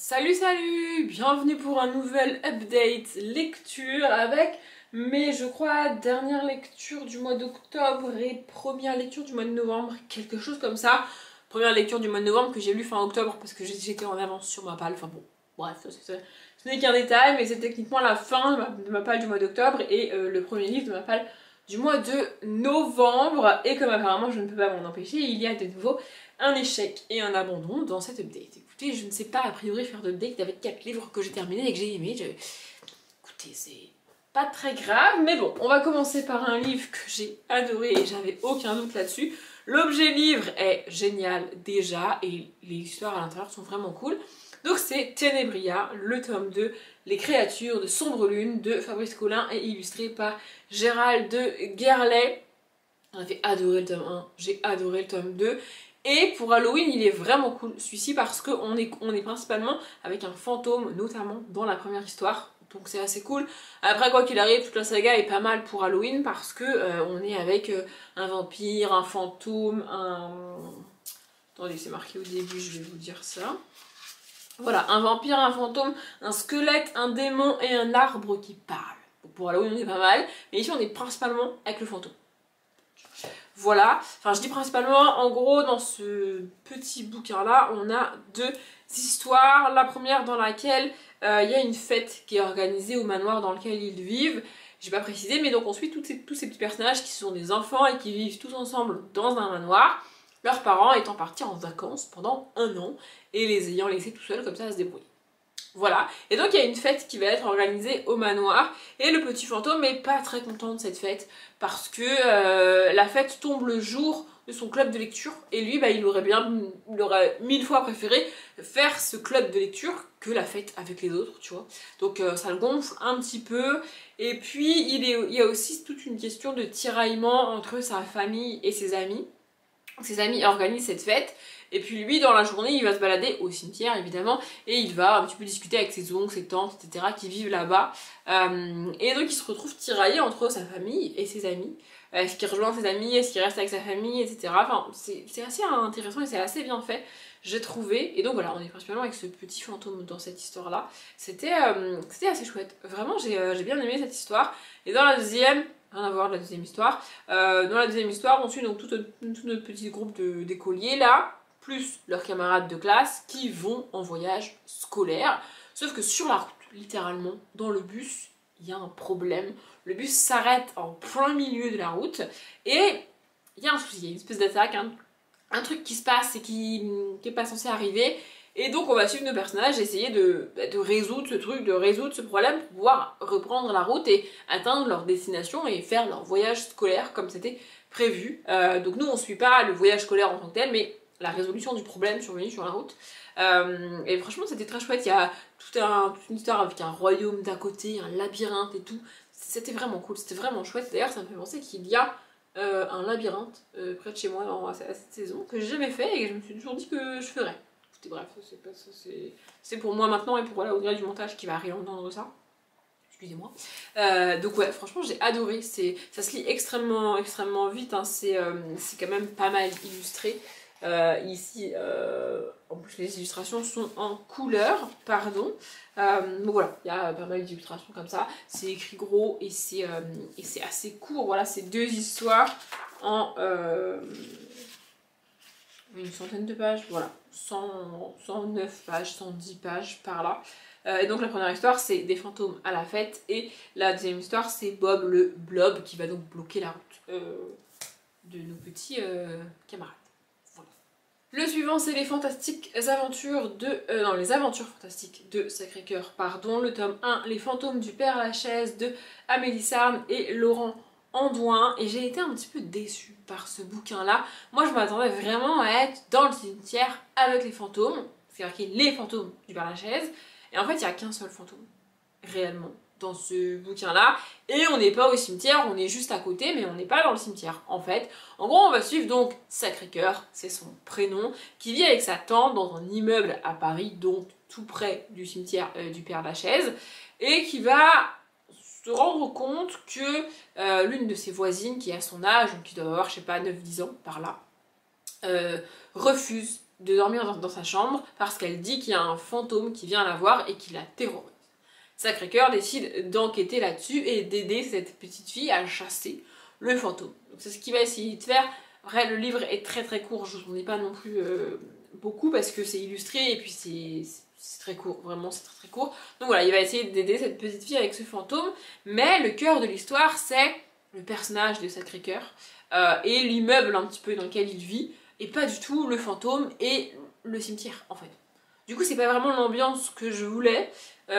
Salut salut, bienvenue pour un nouvel update lecture avec mes, je crois, dernière lecture du mois d'octobre et première lecture du mois de novembre, quelque chose comme ça. Première lecture du mois de novembre que j'ai lu fin octobre parce que j'étais en avance sur ma palle, enfin bon, bref, ce n'est qu'un détail, mais c'est techniquement la fin de ma palle du mois d'octobre et le premier livre de ma palle du mois de novembre. Et comme apparemment je ne peux pas m'en empêcher, il y a de nouveau un échec et un abandon dans cette update. Écoutez, je ne sais pas a priori faire d'update avec 4 livres que j'ai terminés et que j'ai aimés. Écoutez, c'est pas très grave, mais bon, on va commencer par un livre que j'ai adoré et j'avais aucun doute là-dessus. L'objet livre est génial déjà et les histoires à l'intérieur sont vraiment cool. Donc c'est Ténébria, le tome 2, Les créatures de Sombre Lune de Fabrice Collin et illustré par Gérald de Guerlet. J'avais adoré le tome 1, j'ai adoré le tome 2. Et pour Halloween, il est vraiment cool celui-ci parce qu'on est principalement avec un fantôme, notamment dans la première histoire. Donc c'est assez cool. Après, quoi qu'il arrive, toute la saga est pas mal pour Halloween parce que on est avec un vampire, un fantôme, un... Attendez, c'est marqué au début, je vais vous dire ça. Voilà, un vampire, un fantôme, un squelette, un démon et un arbre qui parle. Donc pour Halloween, on est pas mal. Mais ici, on est principalement avec le fantôme. Voilà, enfin je dis principalement, en gros dans ce petit bouquin là on a deux histoires. La première dans laquelle il y a une fête qui est organisée au manoir dans lequel ils vivent. J'ai pas précisé, mais donc on suit tous ces petits personnages qui sont des enfants et qui vivent tous ensemble dans un manoir, leurs parents étant partis en vacances pendant 1 an et les ayant laissés tout seuls comme ça à se débrouiller. Voilà, et donc il y a une fête qui va être organisée au manoir et le petit fantôme est pas très content de cette fête parce que la fête tombe le jour de son club de lecture et lui il aurait 1000 fois préféré faire ce club de lecture que la fête avec les autres, tu vois. Donc ça le gonfle un petit peu et puis il y a aussi toute une question de tiraillement entre sa famille et ses amis. Ses amis organisent cette fête et puis lui dans la journée il va se balader au cimetière évidemment et il va un petit peu discuter avec ses oncles, ses tantes, etc. qui vivent là-bas et donc il se retrouve tiraillé entre sa famille et ses amis. Est-ce qu'il rejoint ses amis, est-ce qu'il reste avec sa famille, etc. Enfin c'est assez intéressant et c'est assez bien fait, j'ai trouvé. Et donc voilà, on est principalement avec ce petit fantôme dans cette histoire là. C'était assez chouette, vraiment j'ai bien aimé cette histoire. Et dans la deuxième, rien à voir de la deuxième histoire. Dans la deuxième histoire, on suit donc tout notre petit groupe d'écoliers là, plus leurs camarades de classe qui vont en voyage scolaire. Sauf que sur la route, littéralement, dans le bus, il y a un problème. Le bus s'arrête en plein milieu de la route et il y a un souci, il y a une espèce d'attaque, un truc qui se passe et qui n'est pas censé arriver. Et donc on va suivre nos personnages, essayer de résoudre ce truc, de résoudre ce problème pour pouvoir reprendre la route et atteindre leur destination et faire leur voyage scolaire comme c'était prévu. Donc nous on suit pas le voyage scolaire en tant que tel, mais la résolution du problème survenu sur la route. Et franchement c'était très chouette, il y a toute une histoire avec un royaume d'à côté, un labyrinthe et tout. C'était vraiment cool, c'était vraiment chouette. D'ailleurs ça me fait penser qu'il y a un labyrinthe près de chez moi à cette saison que j'ai jamais fait et que je me suis toujours dit que je ferais. Bref, c'est pour moi maintenant et pour voilà, au-delà du montage qui va réentendre ça. Excusez-moi. Donc ouais, franchement j'ai adoré, ça se lit extrêmement vite, hein. C'est quand même pas mal illustré. Ici, en plus les illustrations sont en couleur, pardon. Donc voilà, il y a pas mal d'illustrations comme ça. C'est écrit gros et c'est assez court. Voilà, c'est 2 histoires en... une centaine de pages, voilà, 109 pages, 110 pages par là. Et donc la première histoire c'est des fantômes à la fête et la deuxième histoire c'est Bob le blob qui va donc bloquer la route de nos petits camarades. Voilà. Le suivant c'est les fantastiques aventures de... les aventures fantastiques de Sacré-Cœur, pardon, le tome 1, les fantômes du Père Lachaise de Amélie Sarne et Laurent Andouin, et j'ai été un petit peu déçue par ce bouquin là. Moi je m'attendais vraiment à être dans le cimetière avec les fantômes, c'est marqué les fantômes du Père Lachaise, et en fait il n'y a qu'un seul fantôme réellement dans ce bouquin là, et on n'est pas au cimetière, on est juste à côté mais on n'est pas dans le cimetière en fait. En gros on va suivre donc Sacré-Cœur, c'est son prénom, qui vit avec sa tante dans un immeuble à Paris, donc tout près du cimetière du Père Lachaise, et qui va se rendre compte que l'une de ses voisines qui a son âge, donc qui doit avoir je sais pas 9-10 ans par là, refuse de dormir dans sa chambre parce qu'elle dit qu'il y a un fantôme qui vient la voir et qui la terrorise. Sacré-Cœur décide d'enquêter là-dessus et d'aider cette petite fille à chasser le fantôme. Donc c'est ce qu'il va essayer de faire. Après, le livre est très très court, je vous en ai pas non plus beaucoup parce que c'est illustré et puis c'est très court, vraiment c'est très très court. Donc voilà, il va essayer d'aider cette petite fille avec ce fantôme, mais le cœur de l'histoire c'est le personnage de Sacré-Cœur et l'immeuble un petit peu dans lequel il vit, et pas du tout le fantôme et le cimetière en fait. Du coup c'est pas vraiment l'ambiance que je voulais.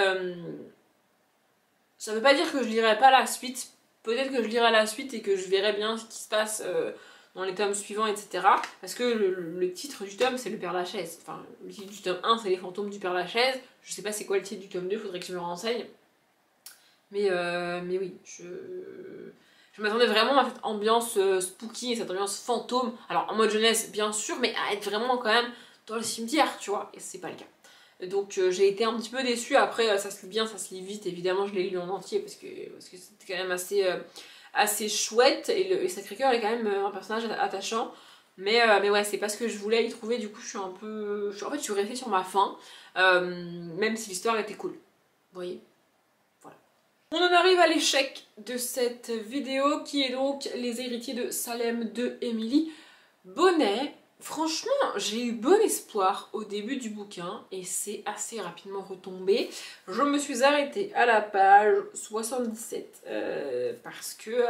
Ça veut pas dire que je lirai pas la suite, peut-être que je lirai la suite et que je verrai bien ce qui se passe dans les tomes suivants, etc. Parce que le titre du tome c'est le Père Lachaise. Enfin, le titre du tome 1 c'est les fantômes du Père Lachaise. Je sais pas c'est quoi le titre du tome 2, faudrait que je me renseigne. Mais oui, je m'attendais vraiment à cette ambiance spooky et cette ambiance fantôme. Alors en mode jeunesse bien sûr, mais à être vraiment quand même dans le cimetière, tu vois. Et c'est pas le cas. Donc j'ai été un petit peu déçue. Après ça se lit bien, ça se lit vite. Évidemment je l'ai lu en entier parce que c'était quand même assez chouette. Et Sacré-Cœur est quand même un personnage attachant. Mais ouais, c'est pas ce que je voulais y trouver. Du coup je suis un peu... En fait je suis restée sur ma faim. Même si l'histoire était cool. Vous voyez? Voilà. On en arrive à l'échec de cette vidéo qui est donc Les héritiers de Salem de Emily Bonnet. Franchement, j'ai eu bon espoir au début du bouquin et c'est assez rapidement retombé. Je me suis arrêtée à la page 77 parce que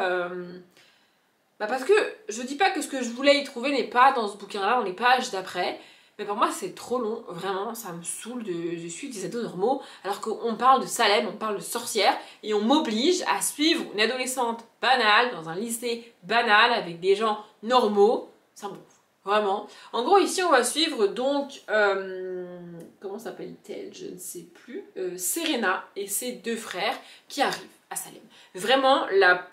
je dis pas que ce que je voulais y trouver n'est pas dans ce bouquin-là, dans les pages d'après, mais pour moi c'est trop long, vraiment, ça me saoule de suivre des ados normaux alors qu'on parle de Salem, on parle de sorcière et on m'oblige à suivre une adolescente banale dans un lycée banal avec des gens normaux. Ça me gonfle. Vraiment. En gros, ici, on va suivre donc... comment s'appelle-t-elle? Je ne sais plus. Serena et ses deux frères qui arrivent à Salem. Vraiment,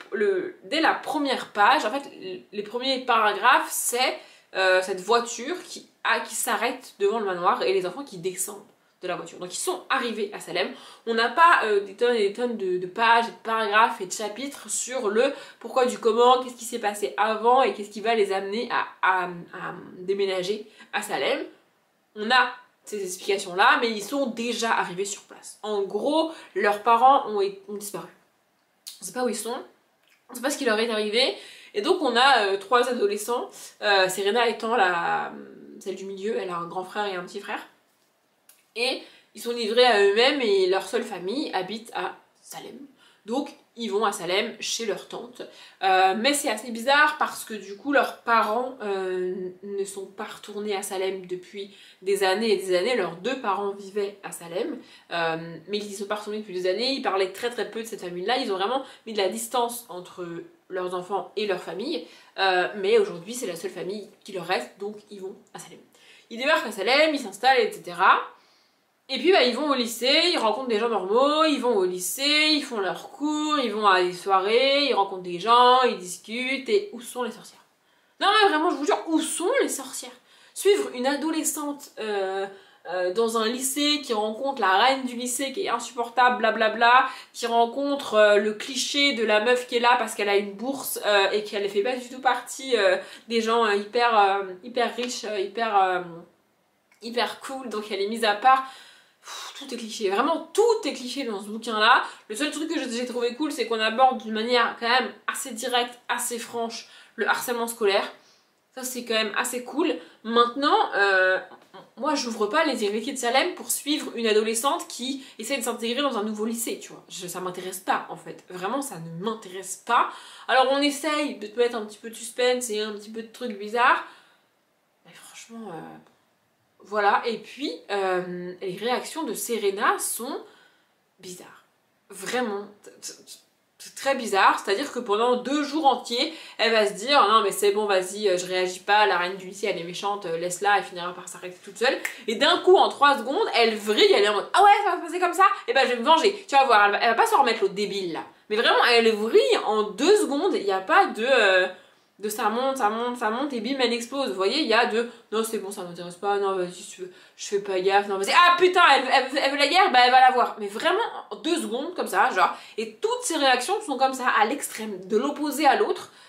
dès la première page, en fait, les premiers paragraphes, c'est cette voiture qui s'arrête devant le manoir et les enfants qui descendent de la voiture. Donc ils sont arrivés à Salem. On n'a pas des tonnes et des tonnes de pages, de paragraphes et de chapitres sur le pourquoi du comment, qu'est-ce qui s'est passé avant et qu'est-ce qui va les amener à déménager à Salem. On a ces explications-là, mais ils sont déjà arrivés sur place. En gros, leurs parents ont disparu. On ne sait pas où ils sont, on ne sait pas ce qui leur est arrivé. Et donc on a trois adolescents, Serena étant celle du milieu, elle a un grand frère et un petit frère. Et ils sont livrés à eux-mêmes et leur seule famille habite à Salem. Donc ils vont à Salem chez leur tante. Mais c'est assez bizarre parce que du coup leurs parents ne sont pas retournés à Salem depuis des années et des années. Leurs deux parents vivaient à Salem, mais ils ne sont pas retournés depuis des années. Ils parlaient très très peu de cette famille-là. Ils ont vraiment mis de la distance entre leurs enfants et leur famille. Mais aujourd'hui c'est la seule famille qui leur reste, donc ils vont à Salem. Ils débarquent à Salem, ils s'installent, etc. Et puis ils vont au lycée, ils rencontrent des gens normaux, ils vont au lycée, ils font leurs cours, ils vont à des soirées, ils rencontrent des gens, ils discutent, et où sont les sorcières? Non mais vraiment je vous jure, où sont les sorcières? Suivre une adolescente dans un lycée qui rencontre la reine du lycée qui est insupportable, blablabla, qui rencontre le cliché de la meuf qui est là parce qu'elle a une bourse et qu'elle ne fait pas du tout partie des gens hyper riches, hyper cool, donc elle est mise à part. Tout est cliché, vraiment tout est cliché dans ce bouquin là. Le seul truc que j'ai trouvé cool c'est qu'on aborde d'une manière quand même assez directe, assez franche le harcèlement scolaire. Ça c'est quand même assez cool. Maintenant, moi j'ouvre pas les héritiers de Salem pour suivre une adolescente qui essaie de s'intégrer dans un nouveau lycée, tu vois. Ça m'intéresse pas en fait, vraiment ça ne m'intéresse pas. Alors on essaye de te mettre un petit peu de suspense et un petit peu de trucs bizarres. Mais franchement... Voilà, et puis les réactions de Serena sont bizarres. Vraiment, c'est très bizarre. C'est-à-dire que pendant 2 jours entiers, elle va se dire « Non mais c'est bon, vas-y, je réagis pas, la reine du lycée, elle est méchante, laisse-la, elle finira par s'arrêter toute seule. » Et d'un coup, en 3 secondes, elle vrille, elle est en mode « Ah ouais, ça va se passer comme ça? Et ben je vais me venger. » Tu vas voir, elle va pas se remettre l'autre débile là. Mais vraiment, elle vrille en 2 secondes, il n'y a pas de ça monte et bim elle explose. Vous voyez, il y a de non c'est bon ça m'intéresse pas, non vas-y je fais pas gaffe, non vas-y, ah putain elle veut la guerre, bah elle va l'avoir. Mais vraiment en 2 secondes comme ça genre, et toutes ces réactions sont comme ça à l'extrême, de l'opposé à l'autre.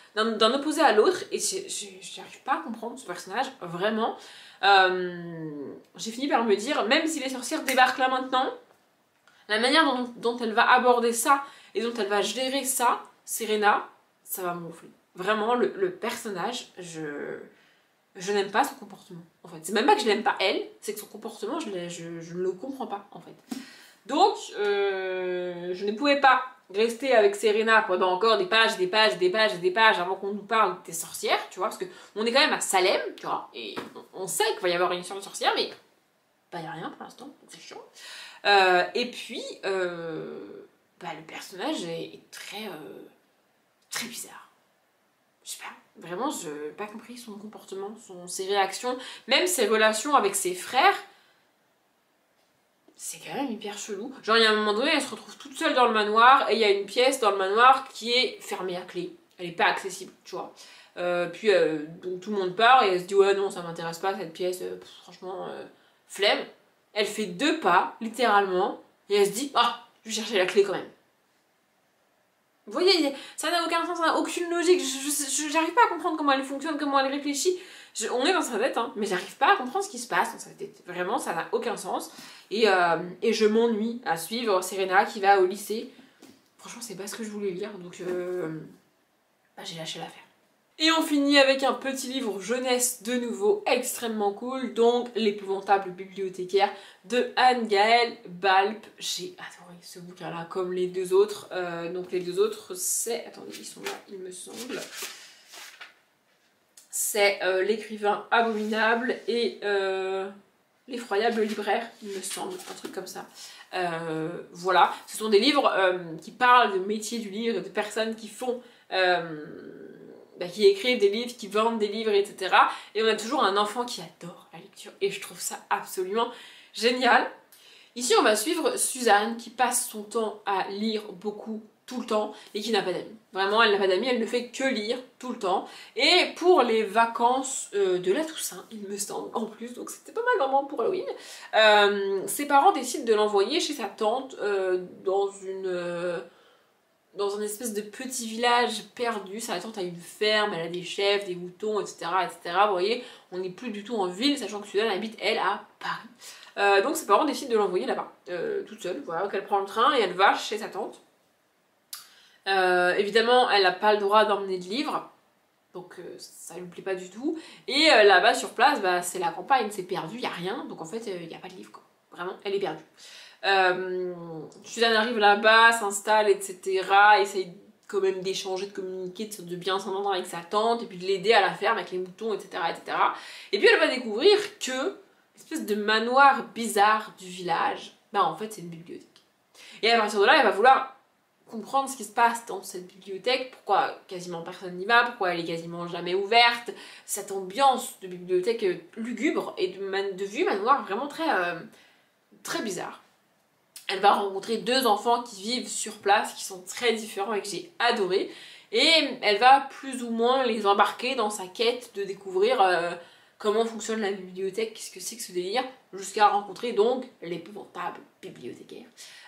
d'un opposé à l'autre, et j'arrive pas à comprendre ce personnage, vraiment. J'ai fini par me dire, même si les sorcières débarquent là maintenant, la manière dont elle va aborder ça, et dont elle va gérer ça, Serena, ça va m'enfler. Vraiment, le personnage, je n'aime pas son comportement, en fait. C'est même pas que je n'aime pas elle, c'est que son comportement, je ne le comprends pas, en fait. Donc, je ne pouvais pas rester avec Serena pendant encore des pages, des pages, des pages, des pages avant qu'on nous parle des sorcières, tu vois, parce qu'on est quand même à Salem, tu vois, et on sait qu'il va y avoir une histoire de sorcière, mais bah, y a rien pour l'instant, donc c'est chiant. Et puis, bah, le personnage est très, très bizarre. Je sais pas, vraiment, je n'ai pas compris son comportement, ses réactions, même ses relations avec ses frères. C'est quand même hyper chelou. Genre, il y a un moment donné, elle se retrouve toute seule dans le manoir, et il y a une pièce dans le manoir qui est fermée à clé. Elle n'est pas accessible, tu vois. Puis, donc, tout le monde part, et elle se dit, ouais, non, ça m'intéresse pas, cette pièce, franchement, flemme. Elle fait 2 pas, littéralement, et elle se dit, ah, je vais chercher la clé quand même. Vous voyez, ça n'a aucun sens, ça n'a aucune logique, j'arrive pas à comprendre comment elle fonctionne, comment elle réfléchit. On est dans sa tête, hein, mais j'arrive pas à comprendre ce qui se passe dans sa tête. Vraiment, ça n'a aucun sens. Et je m'ennuie à suivre Serena qui va au lycée. Franchement, c'est pas ce que je voulais lire, donc bah, j'ai lâché l'affaire. Et on finit avec un petit livre jeunesse de nouveau extrêmement cool, donc L'épouvantable bibliothécaire de Anne-Gaëlle Balp. J'ai adoré ce bouquin-là, comme les 2 autres. Donc les 2 autres, c'est... Attendez, ils sont là, il me semble. C'est L'écrivain abominable et L'effroyable libraire, il me semble, un truc comme ça. Voilà, ce sont des livres qui parlent de métier du livre, de personnes qui font... qui écrivent des livres, qui vendent des livres, etc. Et on a toujours un enfant qui adore la lecture. Et je trouve ça absolument génial. Ici, on va suivre Suzanne qui passe son temps à lire beaucoup, tout le temps, et qui n'a pas d'amis. Vraiment, elle n'a pas d'amis, elle ne fait que lire tout le temps. Et pour les vacances de la Toussaint, il me semble, en plus, donc c'était pas mal vraiment pour Halloween, ses parents décident de l'envoyer chez sa tante dans un espèce de petit village perdu. Sa tante a une ferme, elle a des chèvres, des moutons, etc., etc. Vous voyez, on n'est plus du tout en ville, sachant que Suzanne habite, elle, à Paris. Donc ses parents décident de l'envoyer là-bas, toute seule. Voilà, donc elle prend le train et elle va chez sa tante. Évidemment, elle n'a pas le droit d'emmener de livres, donc ça lui plaît pas du tout. Et là-bas, sur place, bah, c'est la campagne, c'est perdu, il n'y a rien, donc en fait, il n'y a pas de livre, quoi. Vraiment, elle est perdue. Suzanne arrive là-bas, s'installe, etc. Essaye quand même d'échanger, de communiquer, de bien s'entendre avec sa tante, et puis de l'aider à la ferme avec les moutons, etc., etc. Et puis elle va découvrir que l'espèce de manoir bizarre du village, bah en fait c'est une bibliothèque. Et à partir de là, elle va vouloir comprendre ce qui se passe dans cette bibliothèque, pourquoi quasiment personne n'y va, pourquoi elle est quasiment jamais ouverte, cette ambiance de bibliothèque lugubre et de vieux manoir vraiment très bizarre. Elle va rencontrer 2 enfants qui vivent sur place, qui sont très différents et que j'ai adoré. Et elle va plus ou moins les embarquer dans sa quête de découvrir comment fonctionne la bibliothèque, qu'est-ce que c'est que ce délire, jusqu'à rencontrer donc l'épouvantable bibliothécaire.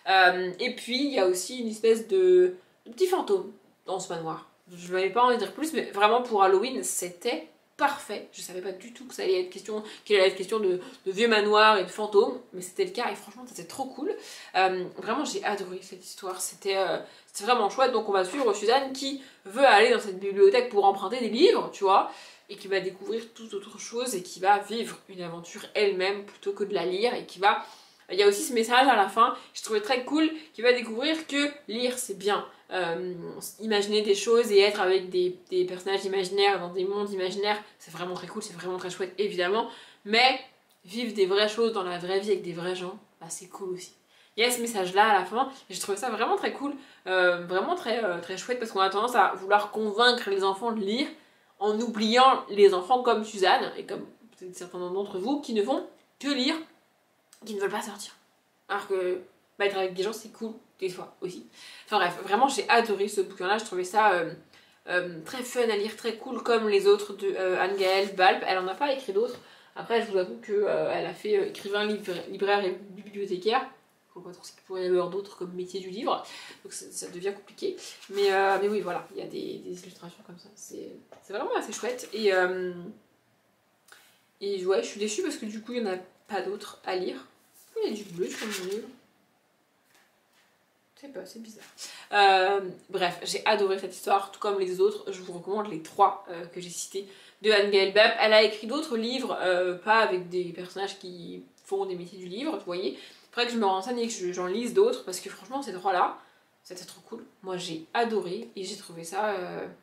Et puis il y a aussi une espèce de petit fantôme dans ce manoir. Je n'avais pas envie de dire plus, mais vraiment pour Halloween, c'était parfait. Je savais pas du tout que ça allait être qu'il allait être question de vieux manoirs et de fantômes, mais c'était le cas et franchement c'était trop cool. Vraiment j'ai adoré cette histoire, c'était vraiment chouette. Donc on va suivre Suzanne qui veut aller dans cette bibliothèque pour emprunter des livres, tu vois, et qui va découvrir toute autre chose et qui va vivre une aventure elle-même plutôt que de la lire et qui va... Il y a aussi ce message à la fin, je trouvais très cool, qui va découvrir que lire c'est bien. Imaginer des choses et être avec des personnages imaginaires dans des mondes imaginaires, c'est vraiment très cool, c'est vraiment très chouette évidemment, mais vivre des vraies choses dans la vraie vie avec des vrais gens, bah c'est cool aussi. Il y a ce message là à la fin et je trouvais ça vraiment très cool, vraiment très chouette, parce qu'on a tendance à vouloir convaincre les enfants de lire en oubliant les enfants comme Suzanne et comme peut-être certains d'entre vous qui ne font que lire, qui ne veulent pas sortir. Alors que bah, être avec des gens c'est cool des fois aussi. Enfin bref, vraiment j'ai adoré ce bouquin là, je trouvais ça très fun à lire, très cool comme les autres de Anne-Gaëlle Balp. Elle en a pas écrit d'autres. Après je vous avoue qu'elle a fait écrivain, libraire et bibliothécaire. Je vois pas trop ce qu'il pourrait y avoir d'autre comme métier du livre, donc ça devient compliqué. Mais oui, voilà, il y a des illustrations comme ça, c'est vraiment assez chouette. Et ouais, je suis déçue parce que du coup, il n'y en a pas d'autres à lire. Il y a du bleu sur mon livre. Je sais pas, c'est bizarre. Bref, j'ai adoré cette histoire, tout comme les autres. Je vous recommande les 3 que j'ai cités de Anne Gaëlle. Elle a écrit d'autres livres, pas avec des personnages qui font des métiers du livre, vous voyez. Faudrait que je me renseigne et que j'en lise d'autres, parce que franchement, ces 3-là, c'était trop cool. Moi, j'ai adoré et j'ai trouvé ça...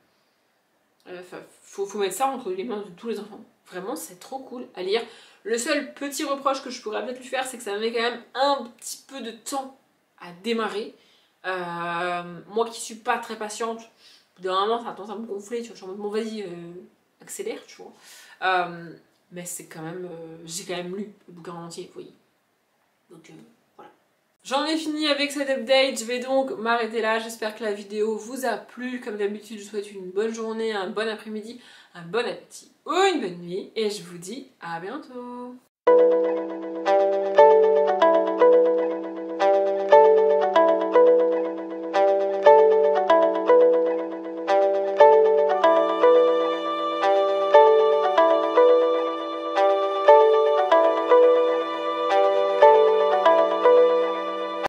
faut mettre ça entre les mains de tous les enfants. Vraiment, c'est trop cool à lire. Le seul petit reproche que je pourrais peut-être lui faire, c'est que ça met quand même un petit peu de temps à démarrer. Moi qui suis pas très patiente, d'un moment ça a tendance à me gonfler, tu vois, je suis en mode bon vas-y, accélère, tu vois. Mais c'est quand même, j'ai quand même lu le bouquin en entier, vous voyez. Donc voilà. J'en ai fini avec cette update, je vais donc m'arrêter là, j'espère que la vidéo vous a plu. Comme d'habitude, je vous souhaite une bonne journée, un bon après-midi, un bon appétit ou une bonne nuit, et je vous dis à bientôt.